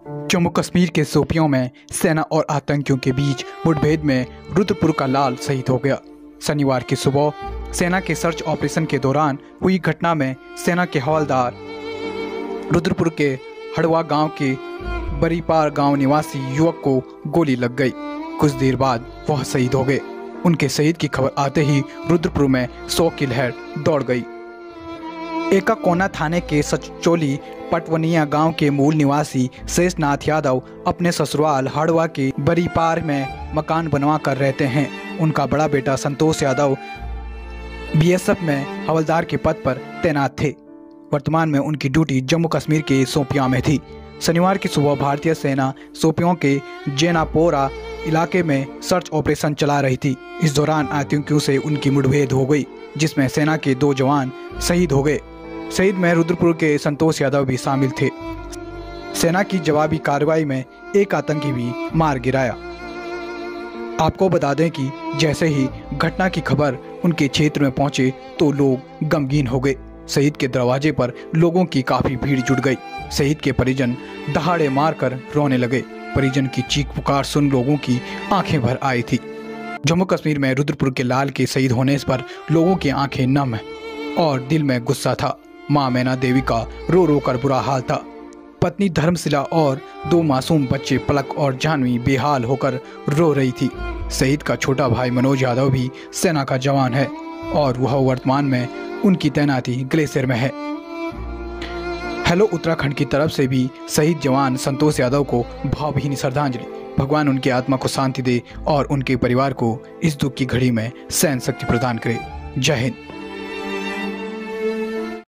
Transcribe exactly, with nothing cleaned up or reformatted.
जम्मू कश्मीर के शोपियों में सेना और आतंकियों के बीच मुठभेड़ में रुद्रपुर का लाल शहीद हो गया। शनिवार की सुबह सेना के सर्च ऑपरेशन के दौरान हुई घटना में सेना के हवलदार रुद्रपुर के हड़वा गांव के बरीपार गांव निवासी युवक को गोली लग गई। कुछ देर बाद वह शहीद हो गए। उनके शहीद की खबर आते ही रुद्रपुर में शोक की लहर दौड़ गई। एकाकोना थाने के सचचोली पटवनिया गांव के मूल निवासी शेषनाथ यादव अपने ससुराल हड़वा के बरीपार में मकान बनवा कर रहते हैं। उनका बड़ा बेटा संतोष यादव बीएसएफ में हवलदार के पद पर तैनात थे। वर्तमान में उनकी ड्यूटी जम्मू कश्मीर के शोपियां में थी। शनिवार की सुबह भारतीय सेना शोपियों के जेनापोरा इलाके में सर्च ऑपरेशन चला रही थी। इस दौरान आतंकियों से उनकी मुठभेड़ हो गई, जिसमें सेना के दो जवान शहीद हो गए। शहीद में रुद्रपुर के संतोष यादव भी शामिल थे। सेना की जवाबी कार्रवाई में एक आतंकी भी मार गिराया। आपको बता दें कि जैसे ही घटना की खबर उनके क्षेत्र में पहुंचे तो लोग गमगीन हो गए। शहीद के दरवाजे पर लोगों की काफी भीड़ जुट गई। शहीद के परिजन दहाड़े मारकर रोने लगे। परिजन की चीख पुकार सुन लोगों की आंखें भर आई थी। जम्मू कश्मीर में रुद्रपुर के लाल के शहीद होने पर लोगों की आंखें नम हैं और दिल में गुस्सा था। मां मैना देवी का रो रो कर बुरा हाल था। पत्नी धर्मशिला और दो मासूम बच्चे पलक और जानवी बेहाल होकर रो रही थी। शहीद का छोटा भाई मनोज यादव भी सेना का जवान है और वह वर्तमान में उनकी तैनाती ग्लेशियर में है। हेलो उत्तराखंड की तरफ से भी शहीद जवान संतोष यादव को भावभीनी श्रद्धांजलि। भगवान उनकी आत्मा को शांति दे और उनके परिवार को इस दुख की घड़ी में सहन शक्ति प्रदान करे। जय हिंद।